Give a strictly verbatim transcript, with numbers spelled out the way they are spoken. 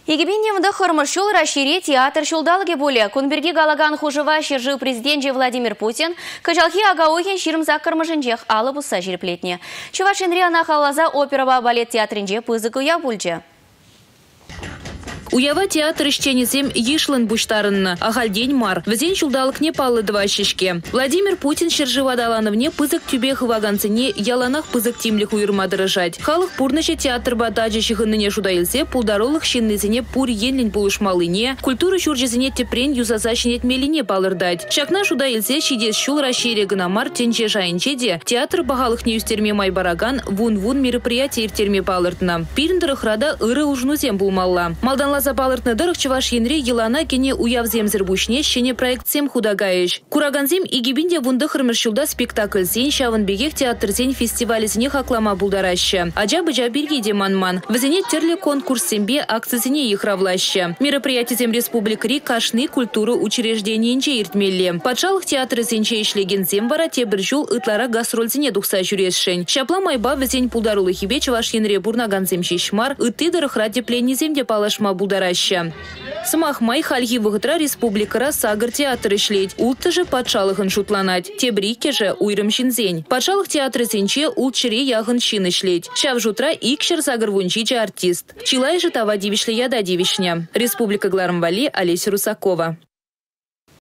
Егибинне мда хырмыршул расшири театр шулдалыге боле. Кунберги галаган хужева шержи президент Владимир Путин качалхи агаухен ширмза кырмышынчех алы буса жирплетне. Чувашинри анахалаза опера балет театринже пызыкуя бульже. Уява театр ищенезем ешлын буштарынна, ахальдень мар, взень шулдалык не палы два щешке. Владимир Путин шерживадалановне пызык тюбех ваганцыне яланах пызык тимлих уйрма дырыжать. Халых пурныче театр бадажащих ныне шудаилсе пулдаролых щеннезене пур енлень булышмалыне, культуры чуржезене тепрень юзазащинет мелине палырдать. Шакна шудаилсе щидес шул расшире гынамар тенче жайынчеде, театр багалых не юстерме майбараган вун-вун мероприятие иртерме палыртна. Пирндырых рада ыры ужнузем булмалла. Малданла запалыртны дырых чуваш енре елана кене уявзем зербушне щене проектсем худагаеш. Кураганзем и гибинде вунды хырмыршулда спектакль зень шавын бегех театр зень фестиваль зене хаклама булдараща. Аджа-быджа биргиде манман. Взене терли конкурс сембе акция зене их равлаща. Мероприятие зем республикари кашны культуру учреждения инче иртмелли. Патшалых театры зенче ишлеген зембара те біржул ытлара гастроль зене духса жүрешшен. Шапла майба взень пулдарулы хибе чуваш енре бурнаганзем шишмар ыты дырых ради пленни земде палашма булдараща. Самах май хальги вғытра республикара сагыр театр ишлеть. Улты же патшалыхын шутланать. Тебрике же уйрым шинзень. Патшалых театры зенче улт шире яғын шин ишлеть. Шав жутра икшер сагыр вунчиче артист. Чилай же тава дивишле яда дивишня. Республика Гларамвали, Олеся Русакова.